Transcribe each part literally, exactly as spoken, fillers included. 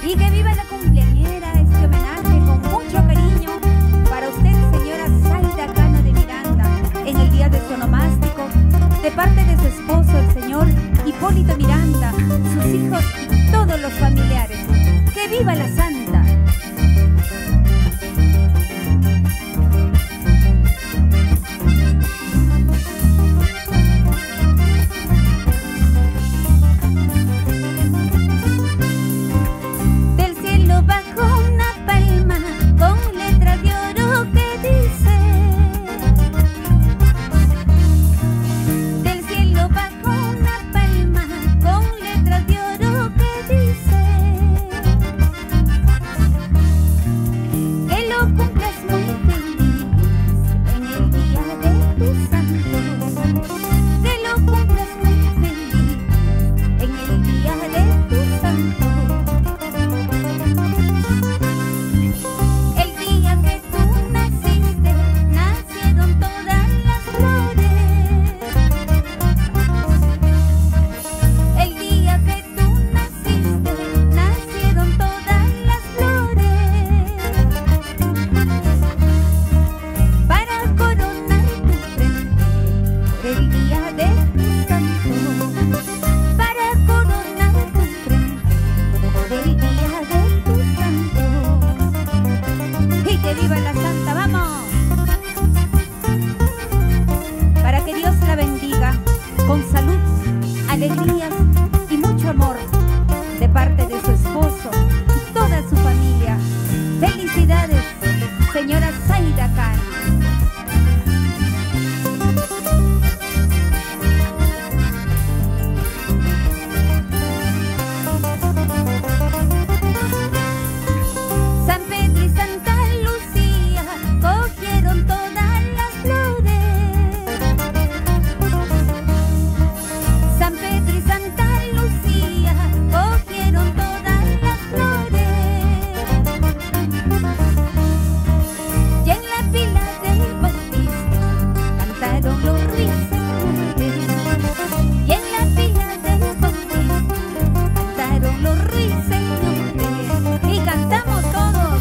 Y que viva la cumpleañera, este homenaje con mucho cariño para usted, señora Zaida Cano de Miranda, en el día de su onomástico, de parte de su esposo, el señor Hipólito Miranda, sus hijos y todos los familiares. ¡Que viva la Santa! Alegrías y mucho amor de parte de su esposo y toda su familia. Felicidades, señora Zaida Cano. San Pedro y Santa Lucía cogieron todas las flores. San Pedro y Santa Lucía cogieron todas las flores. Y en la pila del Bautista cantaron los ruiseñores. Y en la pila del Bautista cantaron los ruiseñores. Y cantamos todos.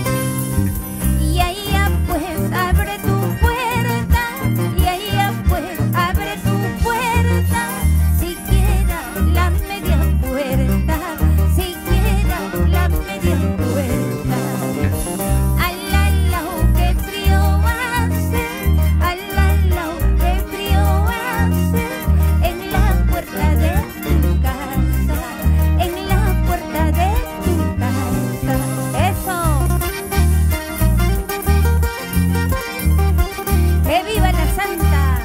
Y ahí pues abre tu puerta. Y ahí pues abre tu puerta. Siquiera la media puerta. Siquiera la media puerta. Al alao que frío hace. Al alao que frío hace. En la puerta de tu casa. En la puerta de tu casa. Eso. ¡Que viva la Santa!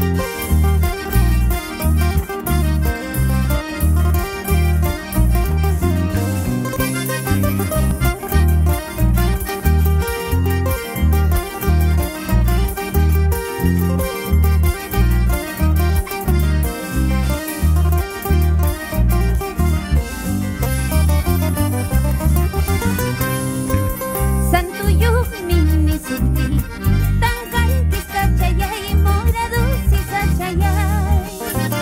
Santo yo mini suti, tan cantis cachayay, morados y sachayay.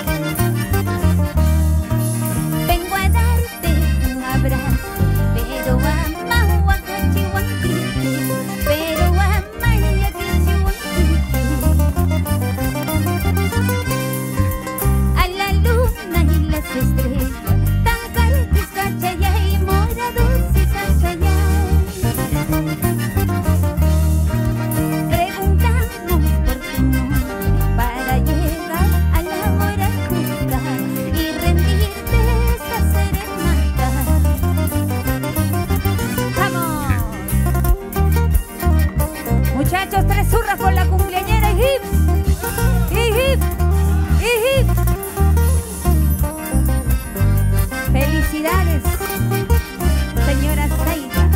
Vengo a darte un abrazo, pero ama huacachihuanquitu, pero ama yaquichihuanquitu. A la luna y las estrellas, tan cantis cachayay, morados y sachayay. Preguntamos por tu nombre para llegar a la hora justa y rendirte esta serenata. ¡Vamos! Muchachos, tres zurras por la cumpleañera y hips, y hip, y hip. Felicidades, señora Zaida.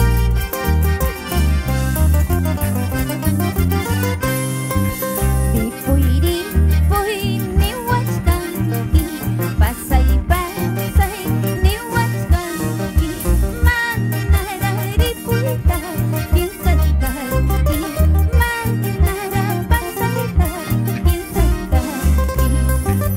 Dipuiri, pui, ni huachcanqui, pasa y pasa y ni huachcanqui, manara puita, piensa y manara pasa y piensa y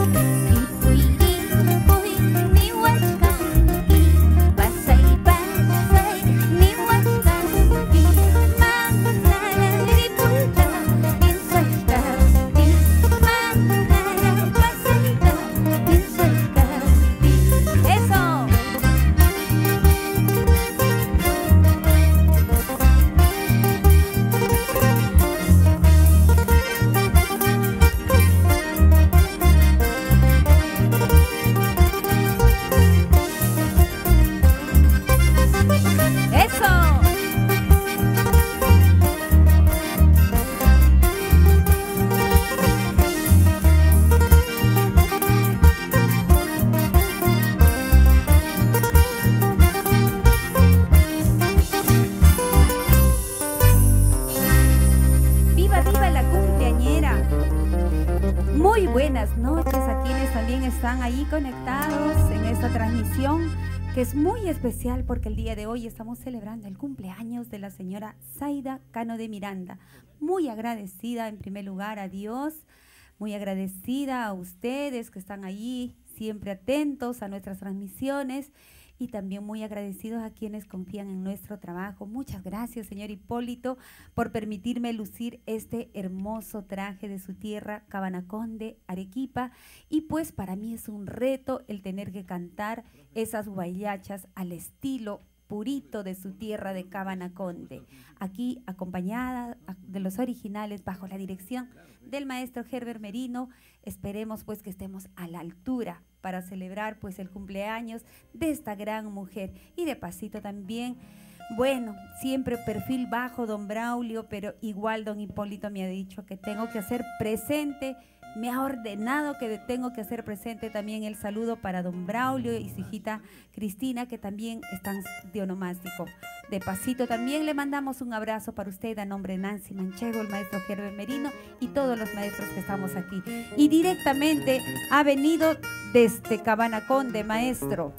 Viva, viva la cumpleañera. Muy buenas noches a quienes también están ahí conectados en esta transmisión, que es muy especial porque el día de hoy estamos celebrando el cumpleaños de la señora Zaida Cano de Miranda. Muy agradecida en primer lugar a Dios, muy agradecida a ustedes que están ahí siempre atentos a nuestras transmisiones y también muy agradecidos a quienes confían en nuestro trabajo. Muchas gracias, señor Hipólito, por permitirme lucir este hermoso traje de su tierra, Cabanaconde, Arequipa. Y pues para mí es un reto el tener que cantar esas guayachas al estilo purito de su tierra de Cabanaconde. Aquí acompañada de los originales bajo la dirección del maestro Herbert Merino. Esperemos pues que estemos a la altura para celebrar pues el cumpleaños de esta gran mujer. Y de pasito también, bueno, siempre perfil bajo don Braulio, pero igual don Hipólito me ha dicho que tengo que hacer presente, me ha ordenado que tengo que hacer presente también el saludo para don Braulio y su hijita Cristina, que también están de onomástico. De pasito también le mandamos un abrazo para usted a nombre de Nancy Manchego, el maestro Herbert Merino y todos los maestros que estamos aquí. Y directamente ha venido desde Cabanaconde, maestro,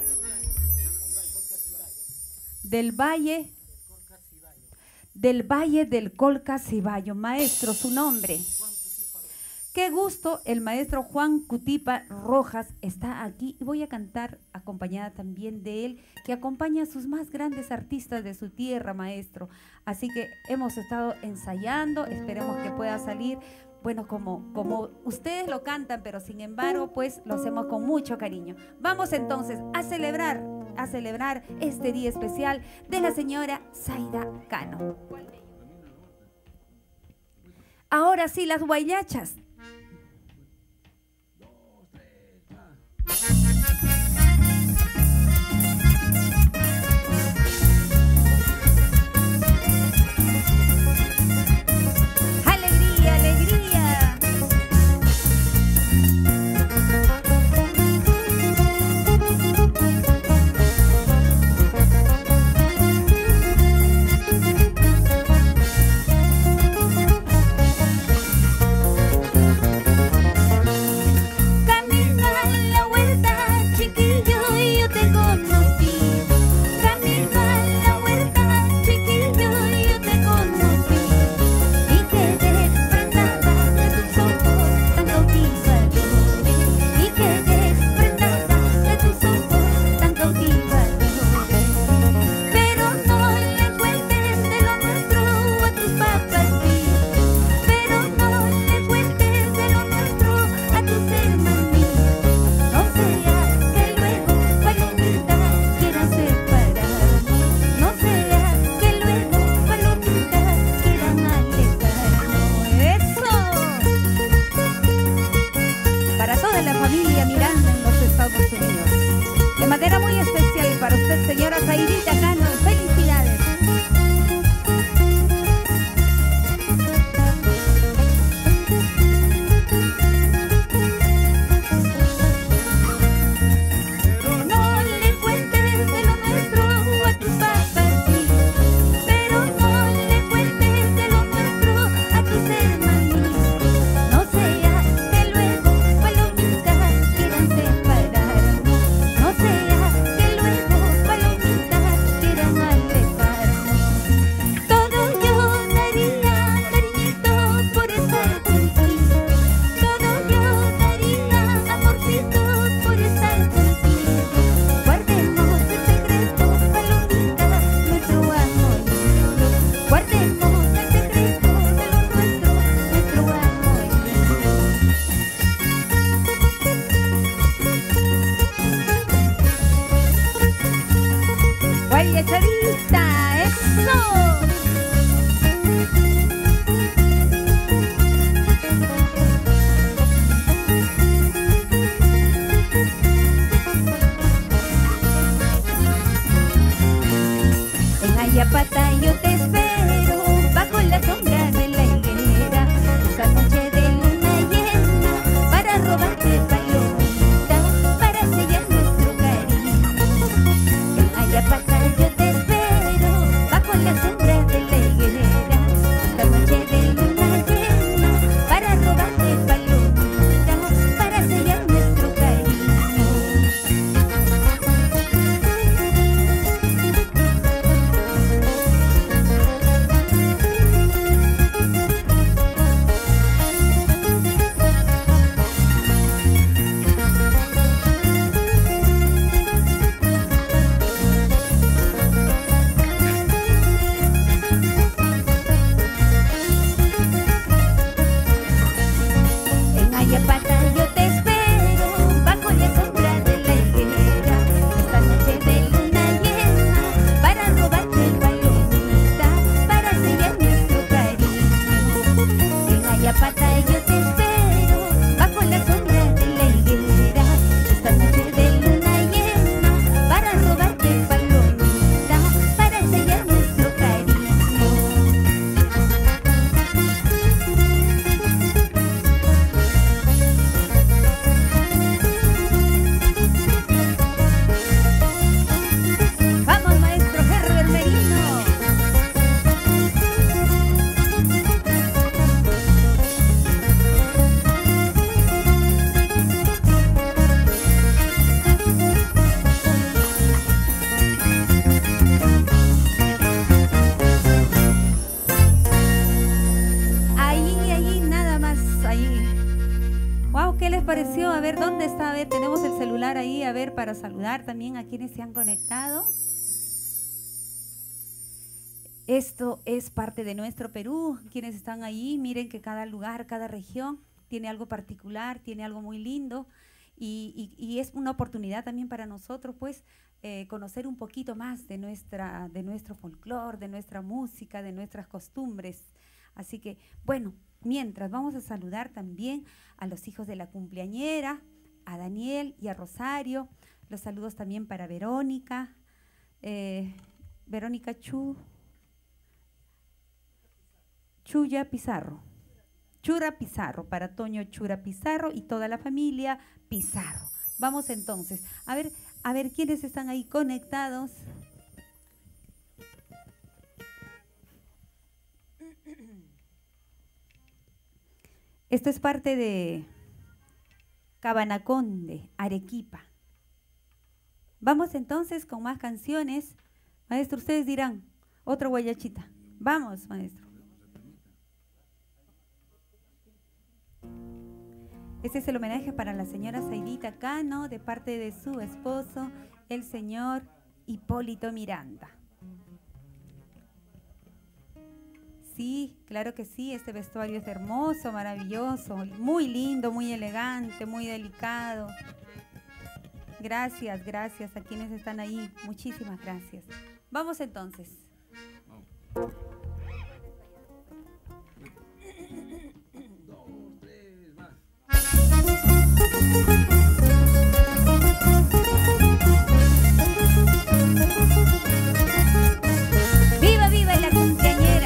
del Valle, del Valle del Colca Cibayo. Maestro, su nombre. Qué gusto, el maestro Juan Cutipa Rojas está aquí y voy a cantar acompañada también de él, que acompaña a sus más grandes artistas de su tierra, maestro. Así que hemos estado ensayando, esperemos que pueda salir, bueno, como, como ustedes lo cantan, pero sin embargo, pues lo hacemos con mucho cariño. Vamos entonces a celebrar, a celebrar este día especial de la señora Zaida Cano. Ahora sí, las guayachas. ¡Alegría, alegría! pata y yo te espero bajo la sombra de la higuera. Esta noche de luna llena para robarte palomita, para sellar nuestro cariño. Vamos, maestro Herbert Merino. ¿Qué les pareció? A ver, ¿dónde está? A ver, tenemos el celular ahí, a ver, para saludar también a quienes se han conectado. Esto es parte de nuestro Perú, quienes están ahí, miren que cada lugar, cada región tiene algo particular, tiene algo muy lindo y, y, y es una oportunidad también para nosotros, pues, eh, conocer un poquito más de, nuestra, de nuestro folclore, de nuestra música, de nuestras costumbres. Así que, bueno, mientras vamos a saludar también a los hijos de la cumpleañera, a Daniel y a Rosario. Los saludos también para Verónica, eh, Verónica Chu, Chuya Pizarro, Chura Pizarro, para Toño Chura Pizarro y toda la familia Pizarro. Vamos entonces, a ver, a ver quiénes están ahí conectados. Esto es parte de Cabanaconde, Arequipa. Vamos entonces con más canciones. Maestro, ustedes dirán, otra guayachita. Vamos, maestro. Este es el homenaje para la señora Zaidita Cano, de parte de su esposo, el señor Hipólito Miranda. Sí, claro que sí, este vestuario es hermoso, maravilloso, muy lindo, muy elegante, muy delicado. Gracias, gracias a quienes están ahí, muchísimas gracias. Vamos entonces. Dos, tres, más. ¡Viva, viva la cumpleañera!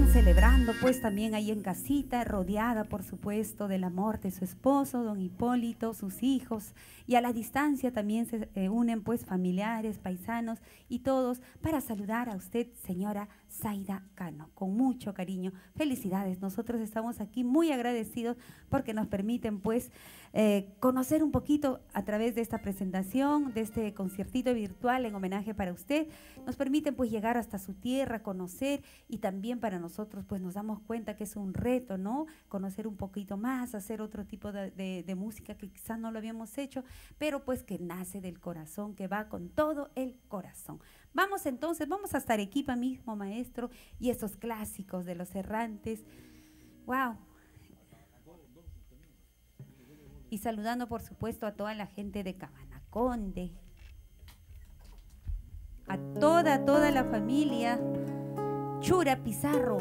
están celebrando pues también ahí en casita, rodeada por supuesto del amor de su esposo, don Hipólito, sus hijos, y a la distancia también se eh, unen pues familiares, paisanos y todos para saludar a usted, señora Zaida Cano, con mucho cariño. Felicidades, nosotros estamos aquí muy agradecidos porque nos permiten pues eh, conocer un poquito a través de esta presentación, de este conciertito virtual en homenaje para usted. Nos permiten pues llegar hasta su tierra, conocer, y también para nosotros pues nos damos cuenta que es un reto, ¿no? Conocer un poquito más, hacer otro tipo de, de, de música que quizás no lo habíamos hecho, pero pues que nace del corazón, que va con todo el corazón. Vamos entonces, vamos hasta Arequipa mismo, maestro, y esos clásicos de los errantes. ¡Wow! Y saludando por supuesto a toda la gente de Cabanaconde, a toda, toda la familia Chura Pizarro.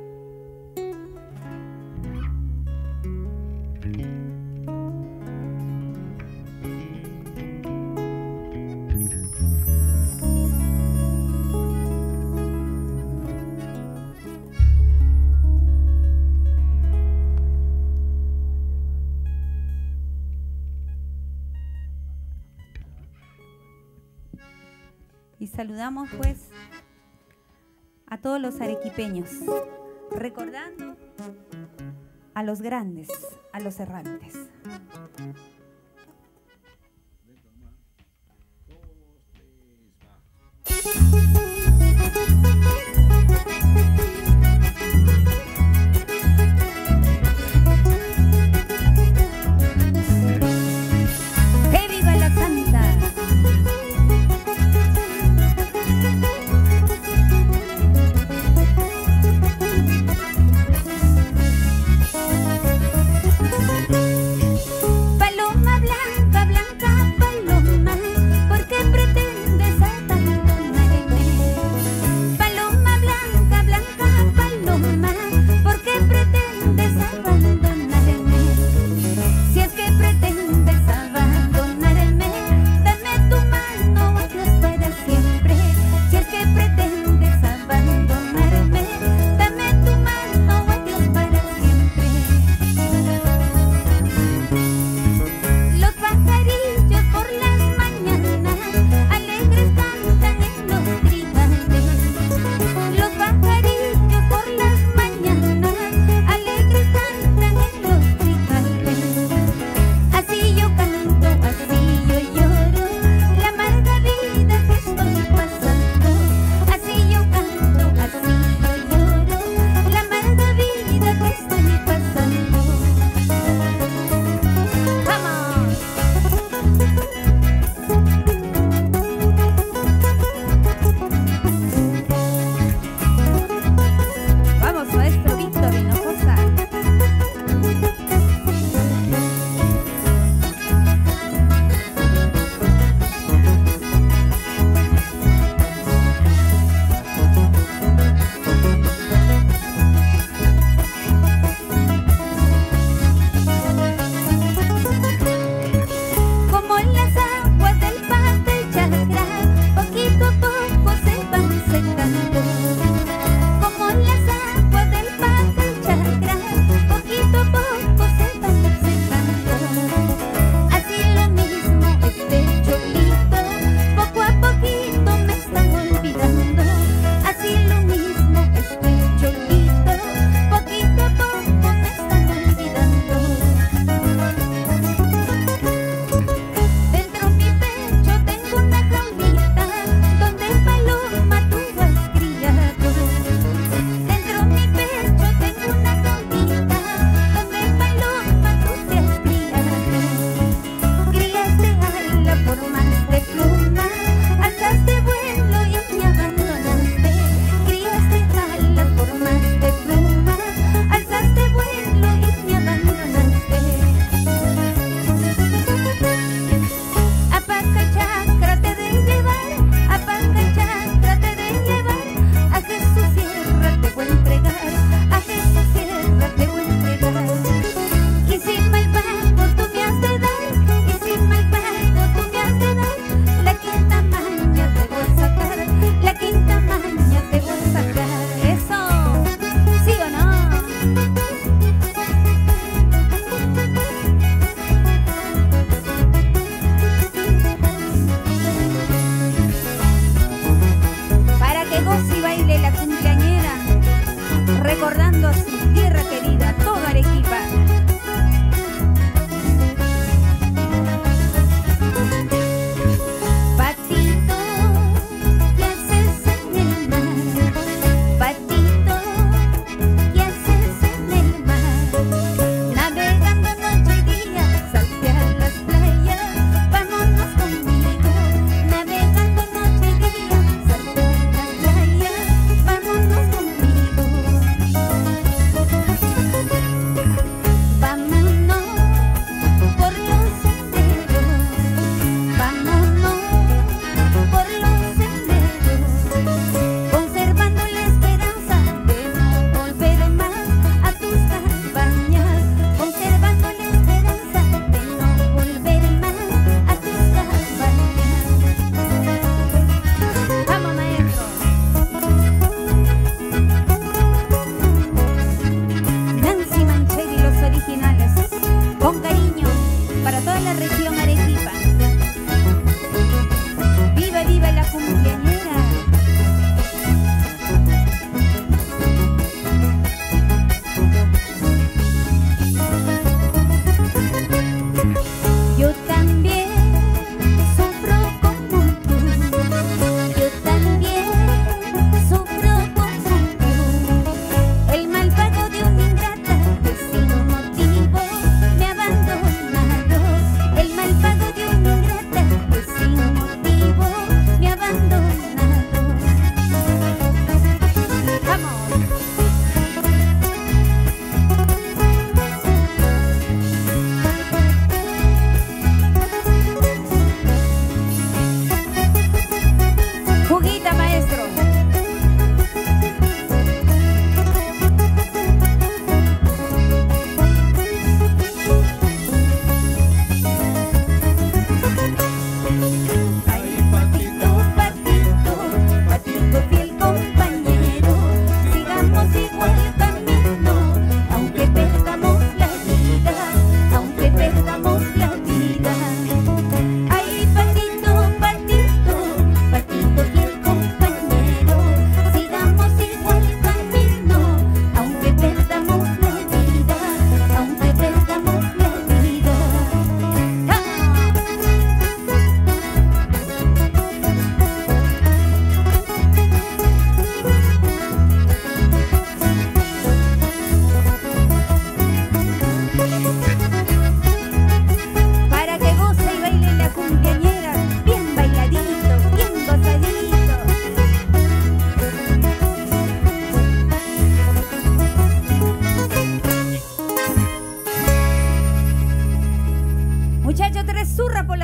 Y saludamos pues a todos los arequipeños, recordando a los grandes, a los errantes. ¡Que viva la Santa! Paloma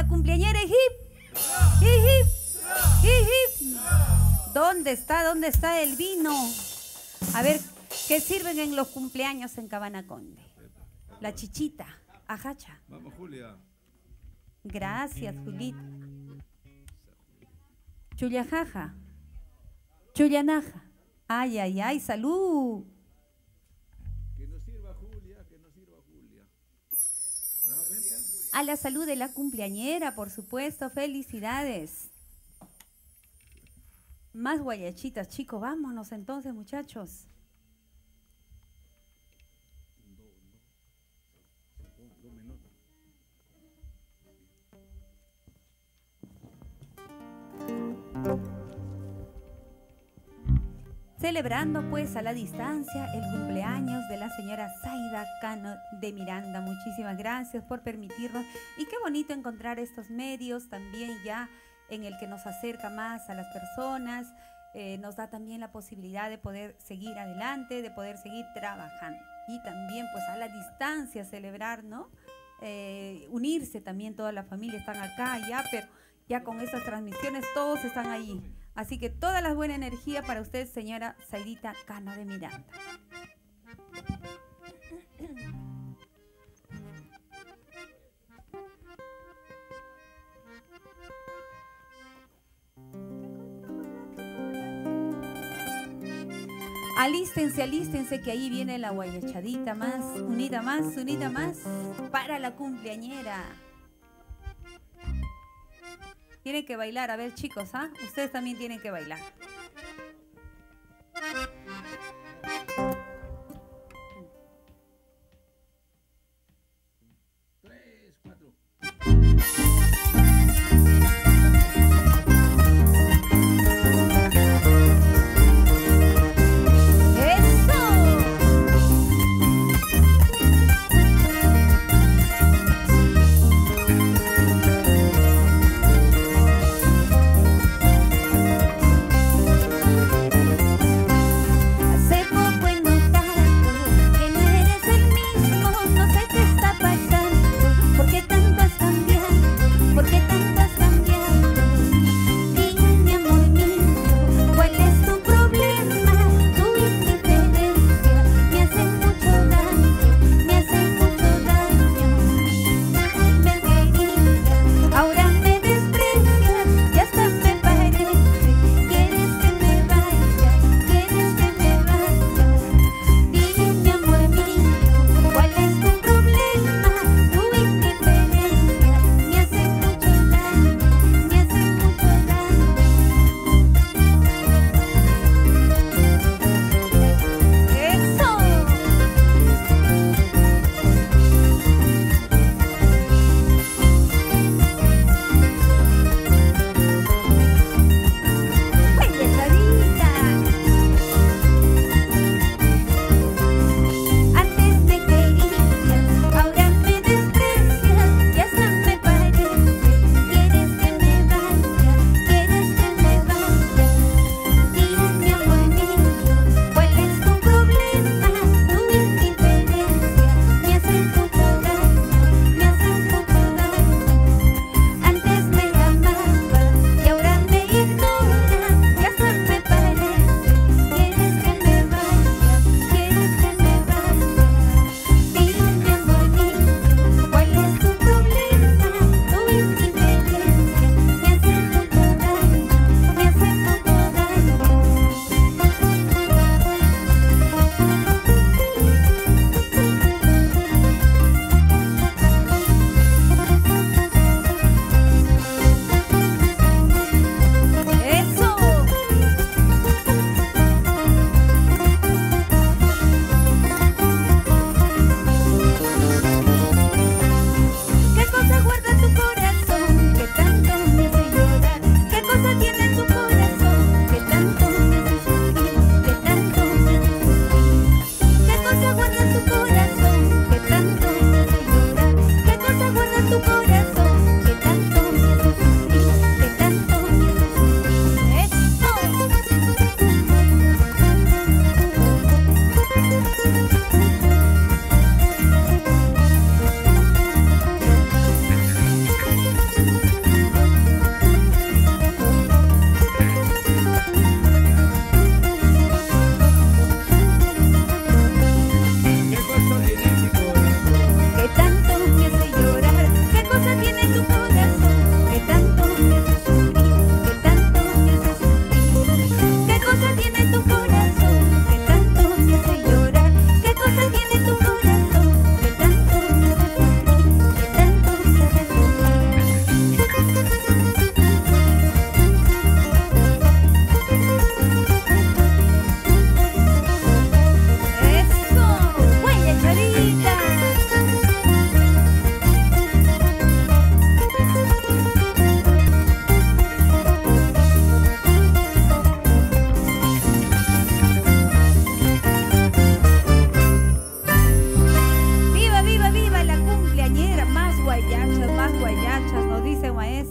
cumpleañera, hip, hip, hip, hip. ¿Dónde está? ¿Dónde está el vino? A ver, ¿qué sirven en los cumpleaños en Cabana Conde? La chichita, ajacha. Vamos, Julia. Gracias, Julita. Chullajaja. Chullanaja. Ay, ay, ay, salud. Que nos sirva Julia, que nos sirva Julia. A la salud de la cumpleañera, por supuesto, felicidades. Más guayachitas, chicos, vámonos entonces, muchachos. Celebrando pues a la distancia el cumpleaños de la señora Zaida Cano de Miranda. Muchísimas gracias por permitirnos y qué bonito encontrar estos medios también ya en el que nos acerca más a las personas, eh, nos da también la posibilidad de poder seguir adelante, de poder seguir trabajando y también pues a la distancia celebrar, ¿no? Eh, unirse también, toda la familia están acá ya, pero ya con estas transmisiones todos están allí. Así que toda la buena energía para usted, señora Zaidita Cano de Miranda. Alístense, alístense que ahí viene la guayachadita más, unida más, unida más para la cumpleañera. Tienen que bailar, a ver chicos, ¿ah? Ustedes también tienen que bailar. Tres, cuatro.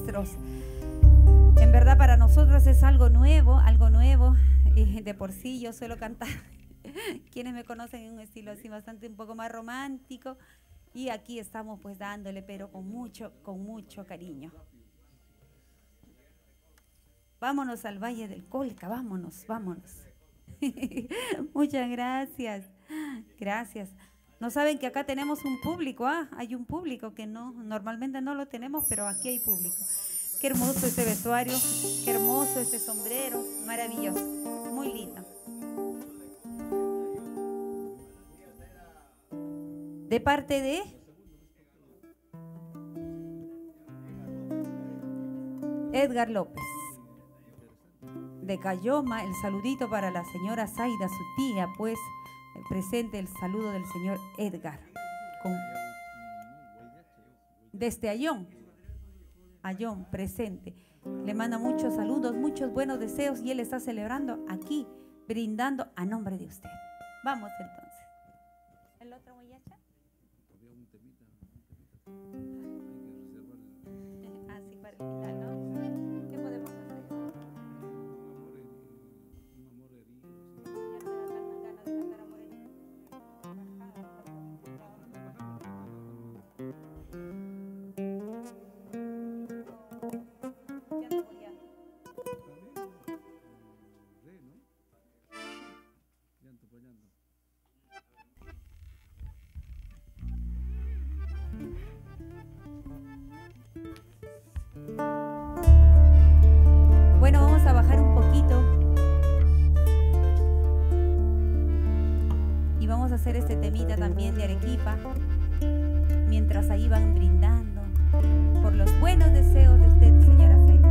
nuestros. En verdad para nosotros es algo nuevo, algo nuevo. Y de por sí yo suelo cantar. Quienes me conocen en un estilo así bastante un poco más romántico. Y aquí estamos pues dándole, pero con mucho, con mucho cariño. Vámonos al Valle del Colca, vámonos, vámonos. Muchas gracias, gracias. No saben que acá tenemos un público, ah, hay un público que no, normalmente no lo tenemos, pero aquí hay público. Qué hermoso este vestuario, qué hermoso este sombrero, maravilloso, muy lindo. De parte de Edgar López. De Cayoma, el saludito para la señora Zaida, su tía, pues presente el saludo del señor Edgar. Con, desde Ayón, Ayón presente. Le manda muchos saludos, muchos buenos deseos y él está celebrando aquí, brindando a nombre de usted. Vamos entonces. ¿El otro huellacha? Había un temita, un temita. Hay que reservar. Así para el final, ¿no? ¿Qué podemos hacer? Bueno, vamos a bajar un poquito y vamos a hacer este temita también de Arequipa, mientras ahí van brindando por los buenos deseos de usted, señora Zaida.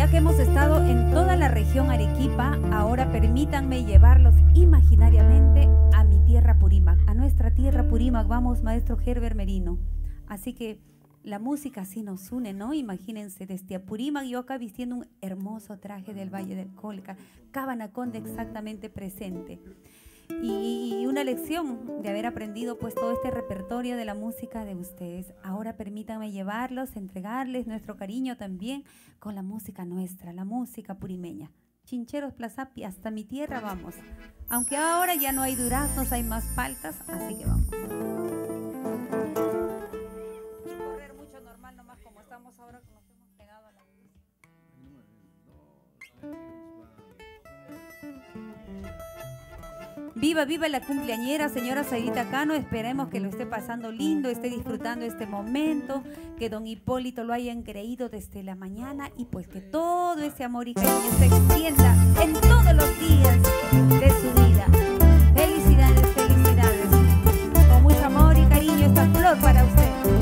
Ya que hemos estado en toda la región Arequipa, ahora permítanme llevarlos imaginariamente a mi tierra Purímac, a nuestra tierra Purímac. Vamos, maestro Herbert Merino. Así que la música sí nos une, ¿no? Imagínense, desde Apurímac, yo acá vistiendo un hermoso traje del Valle del Colca, Cabanaconda exactamente presente. Y una lección de haber aprendido pues todo este repertorio de la música de ustedes. Ahora permítanme llevarlos, entregarles nuestro cariño también con la música nuestra, la música purimeña. Chincheros Plazapi, hasta mi tierra vamos. Aunque ahora ya no hay duraznos, hay más paltas, así que vamos. Correr mucho normal nomás como estamos ahora, que nos hemos pegado a la luz. Viva, viva la cumpleañera, señora Zaidita Cano. Esperemos que lo esté pasando lindo, esté disfrutando este momento, que don Hipólito lo hayan creído desde la mañana y pues que todo ese amor y cariño se extienda en todos los días de su vida. Felicidades, felicidades. Con mucho amor y cariño esta flor para usted.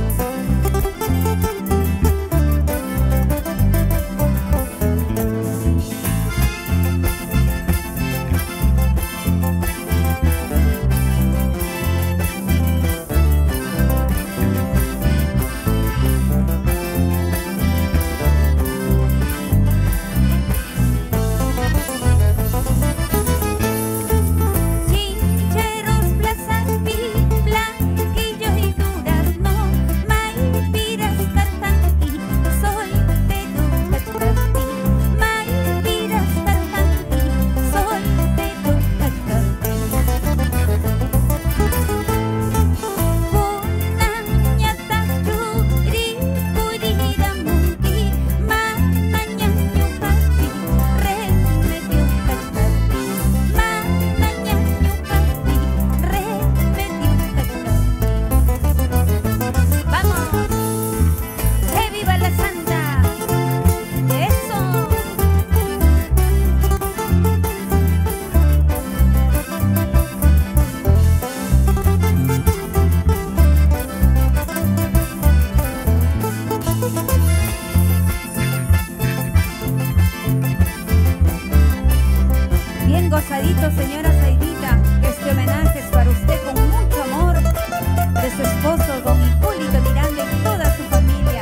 Gozadito, señora Zaidita, este homenaje es para usted con mucho amor de su esposo, don Hipólito Miranda y toda su familia.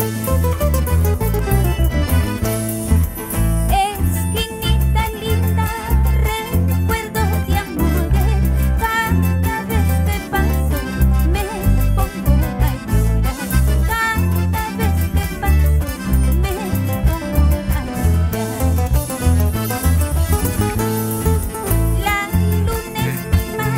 Esquinita linda, recuerdo de amores, cada vez que paso me pongo a llorar, cada vez que paso me pongo a llorar. La luna es mi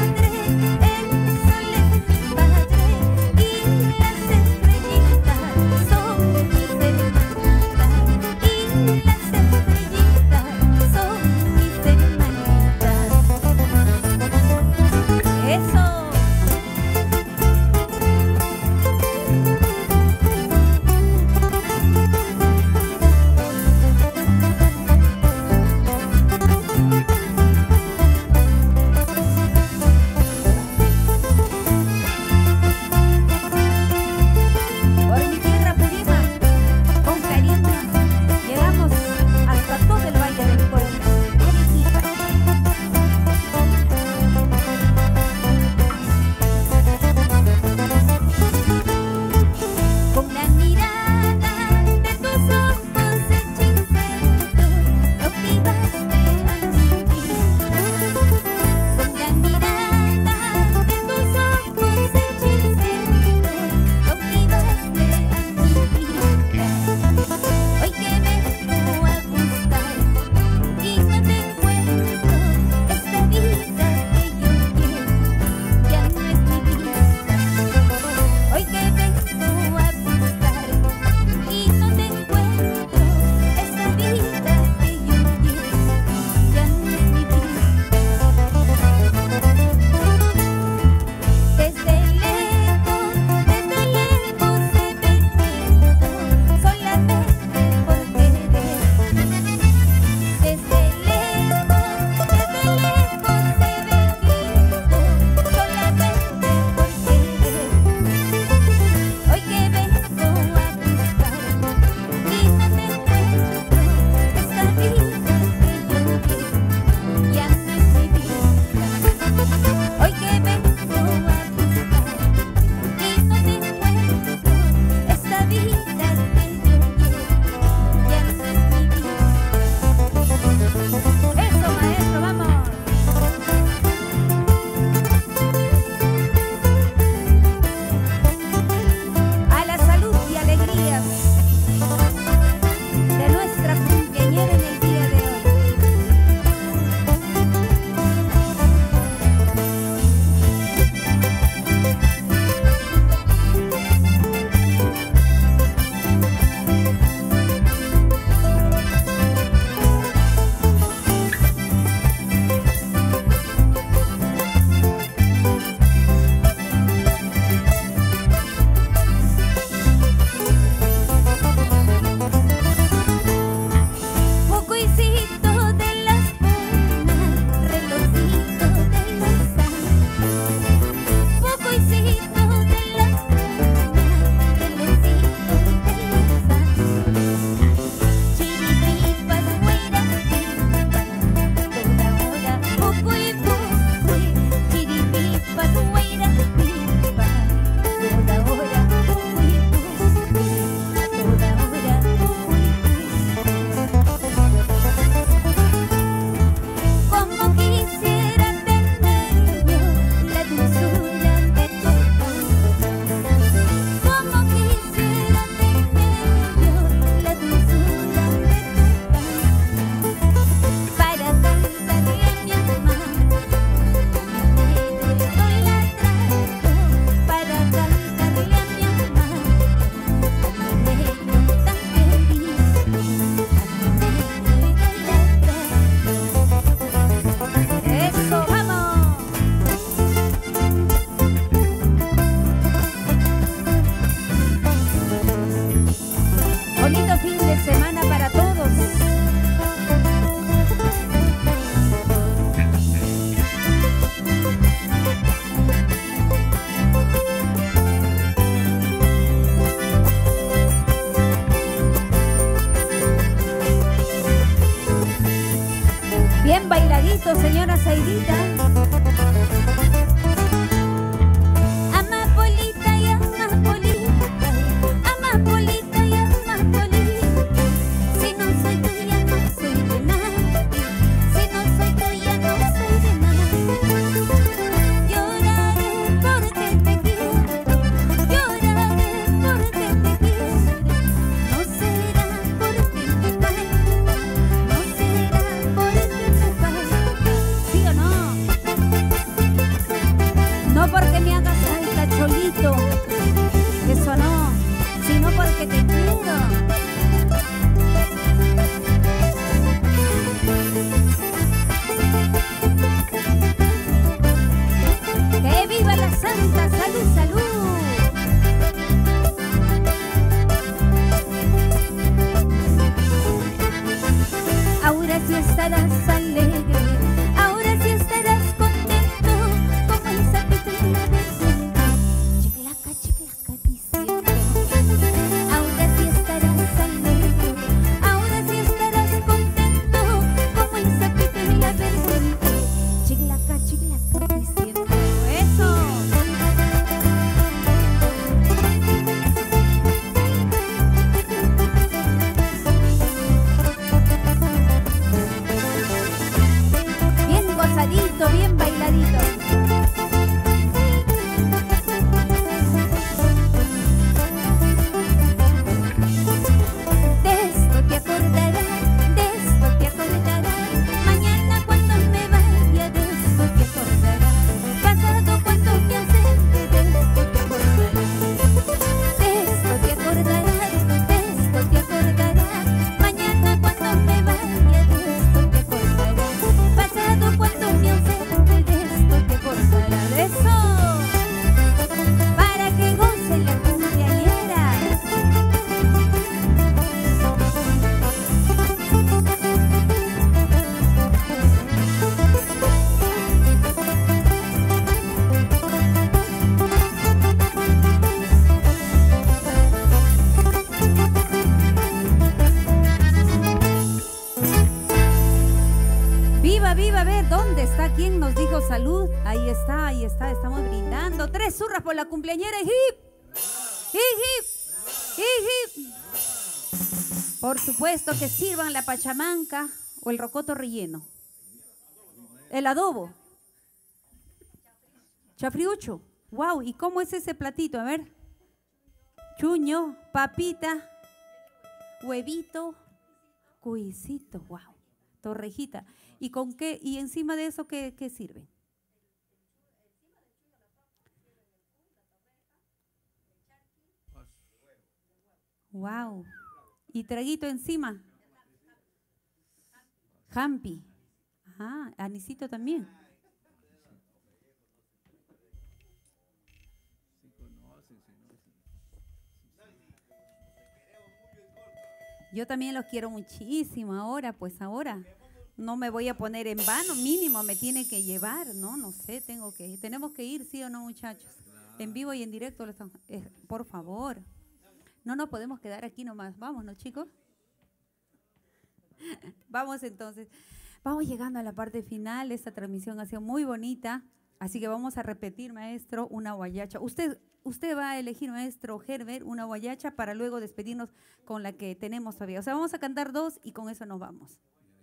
bailadito, señora Zaidita. Amapolita y amapolita, amapolita y amapolita. Si no soy tuya, no soy de nada. Si no soy tuya, no soy de nada. Lloraré porque te quiero, lloraré porque te quiero. No será porque me falta, no será porque me falta. ¿Sí o no? No porque me hagas falta, cholito, eso no, sino porque te quiero. ¡Que viva la santa! ¡Salud, salud! Ahora sí estarás alegre, ahora sí estarás contento, como el sapito en la vecina. Chiclaca, chiclaca, diciendo. Ahora sí estarás alegre, ahora sí estarás contento, como el sapito en la vecina. Chiclaca, chiclaca, diciendo. ¡Eso! Bien gozadito, bien bailadito. De esto te acordarás, de esto te acordarás. Mañana cuando me vaya, de esto te acordarás. Pasado cuando me ausente, de esto te acordarás. De esto te acordarás, de esto te acordarás. Mañana cuando me vaya, de esto te acordarás. Pasado cuando me ausente, de esto te acordarás. Eso, para que goce la cumpleañera. Viva, viva, a ver, ¿dónde está? ¿Quién nos dijo salud? Ahí está, ahí está, estamos brindando. Tres zurras por la cumpleañera. ¡Hip! ¡Hip, hip! ¡Hip, hip! Por supuesto que sirvan la pachamanca o el rocoto relleno. El adobo. Chafriucho. Wow, ¿y cómo es ese platito? A ver. Chuño, papita, huevito, cuisito, wow. Torrejita. ¿Y con qué? ¿Y encima de eso qué, qué sirve? Wow. ¿Y traguito encima? Jampi. Ajá, anisito también. Yo también los quiero muchísimo ahora, pues ahora no me voy a poner en vano, mínimo me tiene que llevar, no, no sé, tengo que ir. Tenemos que ir, ¿sí o no, muchachos? En vivo y en directo, lo estamos, eh, por favor. No nos podemos quedar aquí nomás, vámonos, chicos. Vamos entonces, vamos llegando a la parte final. Esta transmisión ha sido muy bonita, así que vamos a repetir, maestro, una guayacha. Usted, usted va a elegir, maestro Herbert, una guayacha para luego despedirnos con la que tenemos todavía. O sea, vamos a cantar dos y con eso nos vamos.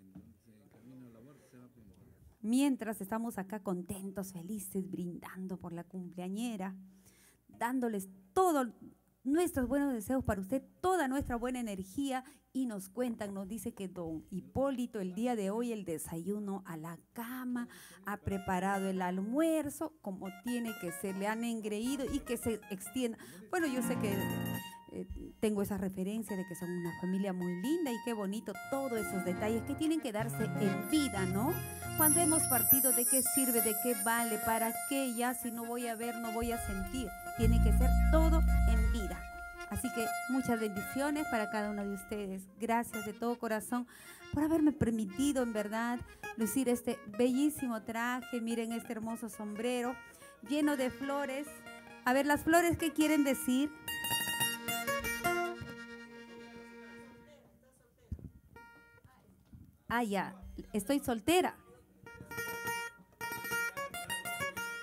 Mientras estamos acá contentos, felices, brindando por la cumpleañera, dándoles todos nuestros buenos deseos para usted, toda nuestra buena energía, y nos cuentan, nos dice que don Hipólito el día de hoy el desayuno a la cama, ha preparado el almuerzo como tiene que ser, le han engreído y que se extienda. Bueno, yo sé que eh, tengo esa referencia de que son una familia muy linda y qué bonito todos esos detalles que tienen que darse en vida, ¿no? Cuando hemos partido, ¿de qué sirve? ¿De qué vale? ¿Para qué? Ya si no voy a ver, no voy a sentir. Tiene que ser todo en vida. Así que muchas bendiciones para cada uno de ustedes. Gracias de todo corazón por haberme permitido, en verdad, lucir este bellísimo traje. Miren este hermoso sombrero lleno de flores. A ver, las flores, ¿qué quieren decir? Ah, ya, estoy soltera.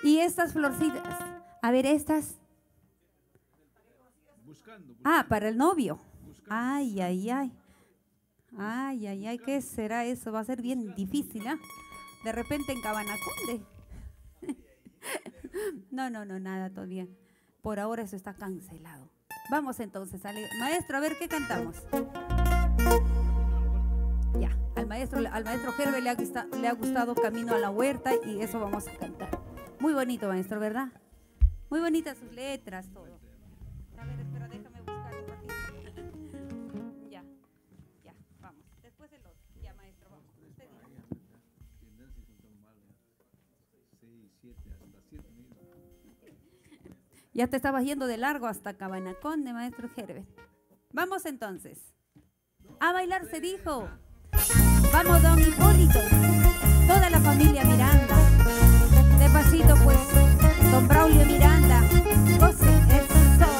Y estas florcitas, a ver, estas. Buscando, buscando. Ah, para el novio. Buscando. Ay, ay, ay. Ay, ay, ay, ¿qué será eso? Va a ser bien difícil, ¿ah? De repente en Cabanaconde. No, no, no, nada todavía. Por ahora eso está cancelado. Vamos entonces, Ale. Maestro, a ver qué cantamos. Ya, al maestro, al maestro Gerbe le ha, gusta, le ha gustado Camino a la Huerta y eso vamos a cantar. Muy bonito, maestro, ¿verdad? Muy bonitas sus letras, todo. A ver, espera, déjame buscar un ratito. Ya, ya, vamos. Después el otro. Ya, maestro, vamos. Usted diga. Ya te estabas yendo de largo hasta Cabanaconde, maestro Gerbe. Vamos entonces. A bailar se dijo. Vamos, don Hipólito. Toda la familia Miranda. De pasito, pues, don Braulio Miranda. Goce, eso.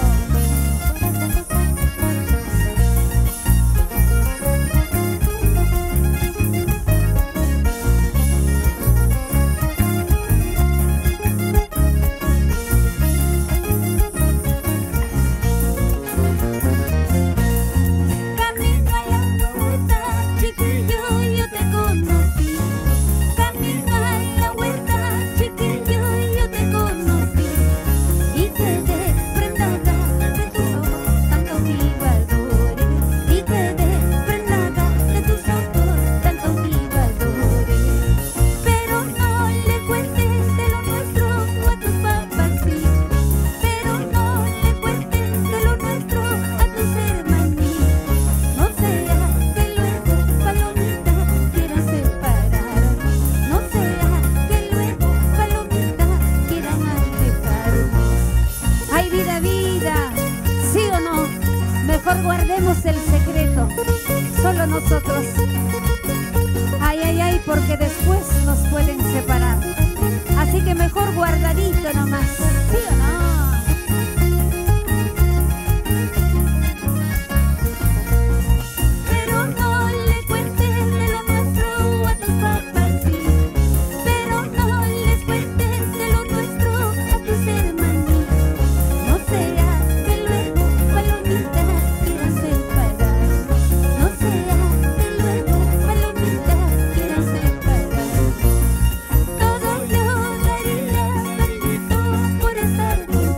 Guardemos el secreto, solo nosotros. Ay, ay, ay, porque después nos pueden separar. Así que mejor guardadito nomás, ¿sí o no? Pero no le cuentes de lo nuestro a tus papás, sí. Pero no les cuentes de lo nuestro a tus hermanos. No sea que luego, palomita, por estar contigo.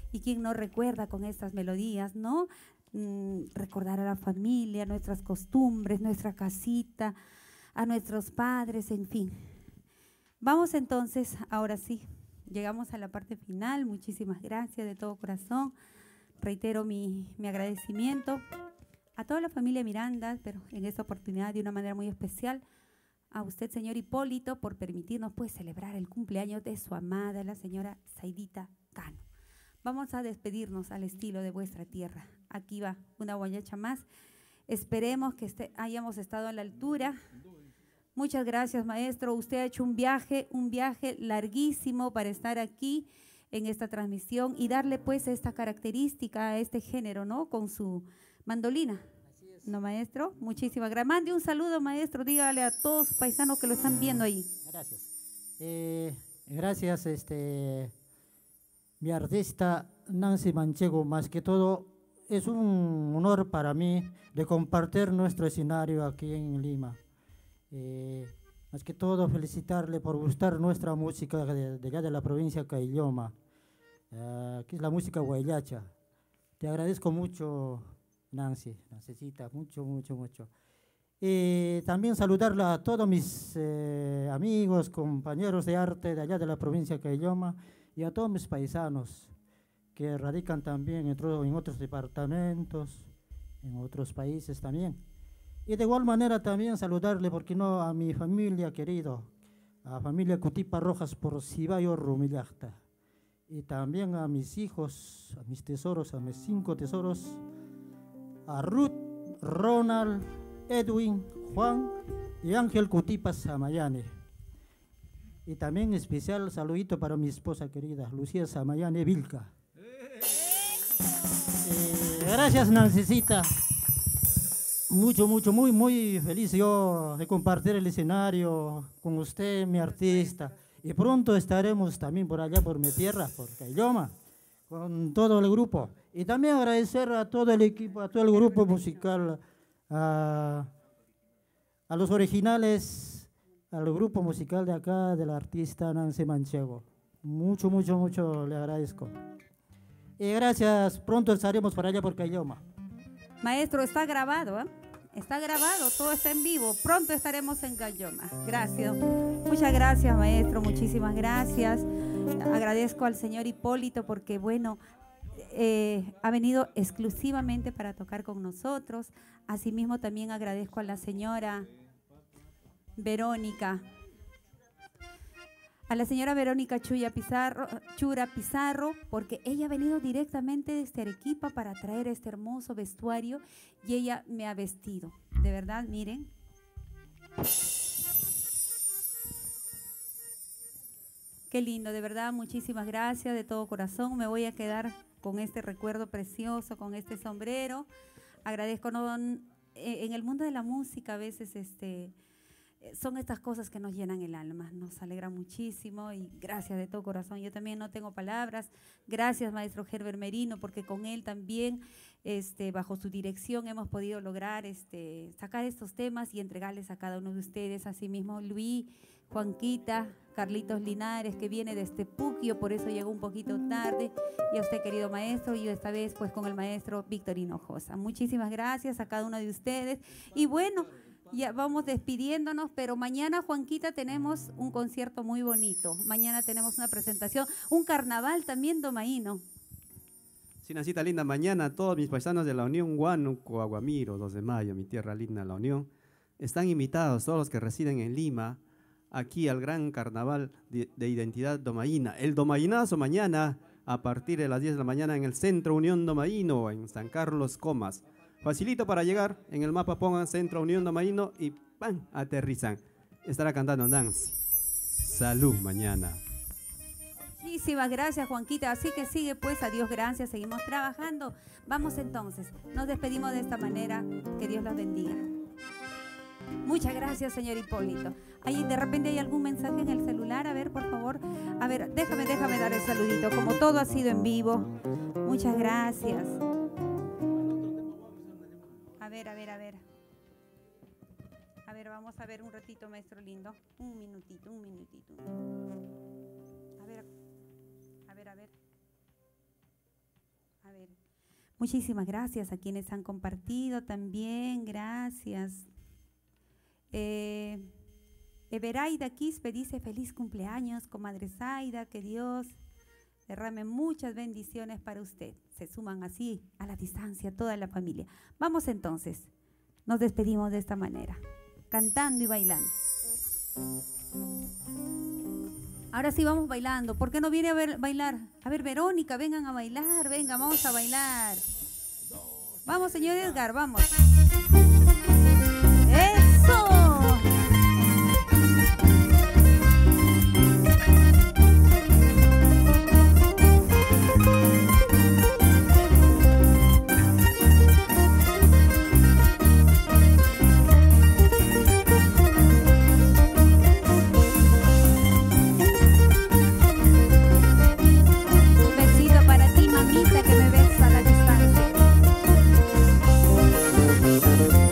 Y quién no recuerda con estas melodías, ¿no? Mm, recordar a la familia, nuestras costumbres, nuestra casita, a nuestros padres, en fin. Vamos entonces, ahora sí, llegamos a la parte final. Muchísimas gracias de todo corazón. Reitero mi, mi agradecimiento a toda la familia Miranda, pero en esta oportunidad de una manera muy especial a usted, señor Hipólito, por permitirnos pues celebrar el cumpleaños de su amada, la señora Saidita Cano. Vamos a despedirnos al estilo de vuestra tierra. Aquí va una guayacha más. Esperemos que este, hayamos estado a la altura. Muchas gracias, maestro. Usted ha hecho un viaje, un viaje larguísimo para estar aquí en esta transmisión y darle pues esta característica a este género, ¿no? Con su mandolina. Así es. ¿No, maestro? Muchísimas gracias. Mande un saludo, maestro. Dígale a todos los paisanos que lo están viendo ahí. Gracias. Eh, gracias, este, mi artista Nancy Manchego. Más que todo, es un honor para mí de compartir nuestro escenario aquí en Lima. Eh, más que todo, felicitarle por gustar nuestra música de, de allá de la provincia de Caylloma, uh, que es la música guayacha. Te agradezco mucho, Nancy, Nancycita, mucho, mucho, mucho. Y también saludarle a todos mis eh, amigos, compañeros de arte de allá de la provincia de Caylloma y a todos mis paisanos que radican también en, otro, en otros departamentos, en otros países también. Y de igual manera también saludarle, porque no, a mi familia querido, a la familia Cutipa Rojas por Cibayo Rumillacta. Y también a mis hijos, a mis tesoros, a mis cinco tesoros, a Ruth, Ronald, Edwin, Juan y Ángel Cutipa Samayane. Y también especial saludito para mi esposa querida, Lucía Samayane Vilca. Eh, gracias, Nancecita. Mucho, mucho, muy, muy feliz yo de compartir el escenario con usted, mi artista. Y pronto estaremos también por allá, por mi tierra, por Caylloma, con todo el grupo. Y también agradecer a todo el equipo, a todo el grupo musical, a, a los originales, al grupo musical de acá, del artista Nancy Manchego. Mucho, mucho, mucho le agradezco. Y gracias, pronto estaremos por allá, por Caylloma. Maestro, está grabado, ¿eh? Está grabado, todo está en vivo. Pronto estaremos en Caylloma. Gracias. Muchas gracias, maestro. Muchísimas gracias. Agradezco al señor Hipólito porque, bueno, eh, ha venido exclusivamente para tocar con nosotros. Asimismo, también agradezco a la señora Verónica. A la señora Verónica Chuya Pizarro, Chura Pizarro, porque ella ha venido directamente desde Arequipa para traer este hermoso vestuario y ella me ha vestido. De verdad, miren. Qué lindo, de verdad, muchísimas gracias de todo corazón. Me voy a quedar con este recuerdo precioso, con este sombrero. Agradezco, no, en el mundo de la música a veces este... son estas cosas que nos llenan el alma, nos alegra muchísimo y gracias de todo corazón. Yo también no tengo palabras. Gracias, maestro Herbert Merino, porque con él también, este, bajo su dirección, hemos podido lograr este, sacar estos temas y entregarles a cada uno de ustedes. Asimismo, Luis, Juanquita, Carlitos Linares, que viene desde Puquio, por eso llegó un poquito tarde, y a usted, querido maestro, y esta vez pues con el maestro Víctor Hinojosa. Muchísimas gracias a cada uno de ustedes. Y bueno, ya vamos despidiéndonos, pero mañana, Juanquita, tenemos un concierto muy bonito. Mañana tenemos una presentación, un carnaval también domaíno. Sí, Nancita linda, mañana todos mis paisanos de la Unión Huánuco, Aguamiro, dos de mayo, mi tierra linda, la Unión, están invitados, todos los que residen en Lima, aquí al gran carnaval de, de identidad domaína. El domaínazo mañana a partir de las diez de la mañana en el Centro Unión Domaíno, en San Carlos Comas. Facilito para llegar, en el mapa pongan Centro Unión Domaíno y ¡pam! Aterrizan. Estará cantando Nancy. Salud mañana. Muchísimas gracias, Juanquita. Así que sigue pues, adiós, gracias, seguimos trabajando. Vamos entonces, nos despedimos de esta manera, que Dios los bendiga. Muchas gracias, señor Hipólito. Ahí de repente hay algún mensaje en el celular, a ver, por favor. A ver, déjame, déjame dar el saludito, como todo ha sido en vivo. Muchas gracias. A ver, a ver, a ver. A ver, vamos a ver un ratito, maestro lindo. Un minutito, un minutito. A ver, a ver, a ver. A ver, muchísimas gracias a quienes han compartido también, gracias. Eh, Everaida Quispe dice feliz cumpleaños, comadre Zaida, que Dios derrame muchas bendiciones para usted. Se suman así a la distancia toda la familia. Vamos entonces, nos despedimos de esta manera, cantando y bailando. Ahora sí vamos bailando. ¿Por qué no viene a ver, bailar? A ver, Verónica, vengan a bailar, venga, vamos a bailar. Vamos, señor Edgar, vamos. ¡Eso! Que me ves a la distancia.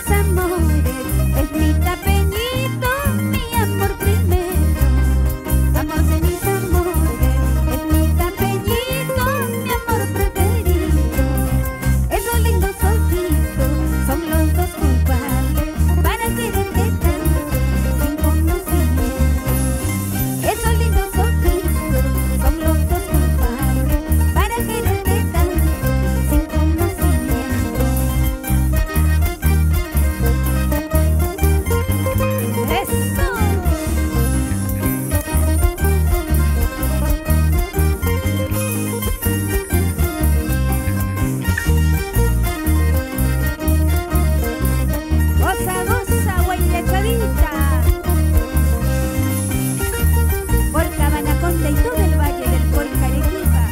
mis amores, es mi tapeñito, mi amor primero. Amor de mis amores, es mi tapeñito, mi amor preferido. Esos lindos ojitos son los dos culpables para quererte tanto sin conocimiento. Esos lindos ojitos son los dos culpables para quererte tanto sin conocimiento. Eso. Goza, goza, guaylechadita. Por Cabanaconda y todo el valle del Colca, Arequipa.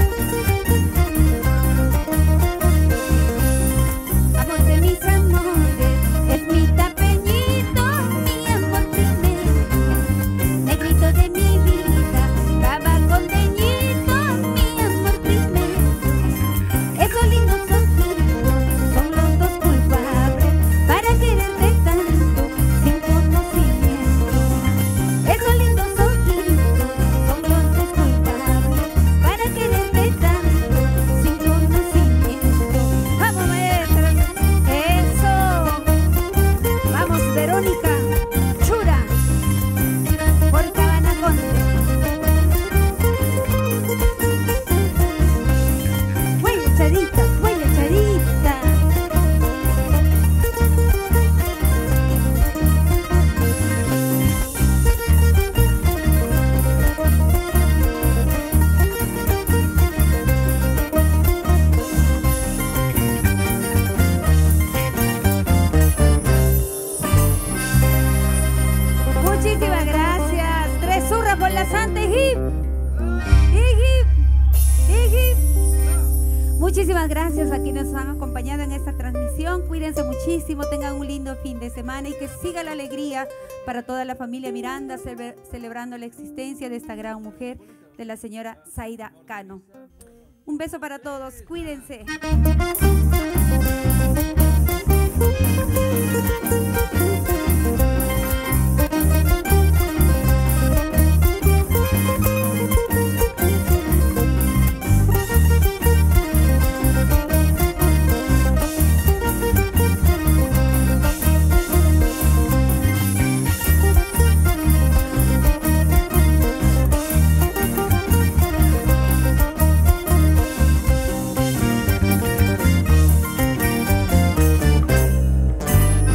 Amor de mis amores, es mi tapeñito, mi amor primero. Negrito de mi vida, cabacondeñito, mi amor primero. Esos lindos ojitos son los dos culpables para quererte tanto sin conocimiento. Esos lindos ojitos son los dos culpables para quererte tanto sin conocimiento. Vamos, maestra. Eso. Vamos, Verónica Chura. Por Cabanaconda. Huele echadita, huele echadita. Muchísimas gracias. Tres zurras por la Santa Hip. Hip, hip. Muchísimas gracias a quienes nos han acompañado en esta transmisión. Cuídense muchísimo, tengan un lindo fin de semana y que siga la alegría para toda la familia Miranda, cele- celebrando la existencia de esta gran mujer, de la señora Zaida Cano. Un beso para todos, cuídense.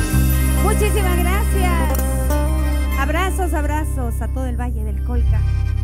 Muchísimas gracias. Abrazos, abrazos a todo el Valle del Colca.